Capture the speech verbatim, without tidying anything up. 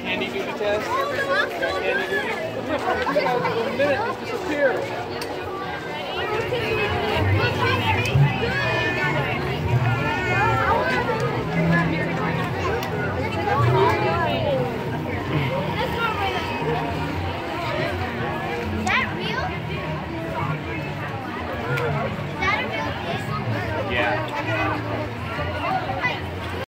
candy duty test? Got candy duty? For a minute, just disappear.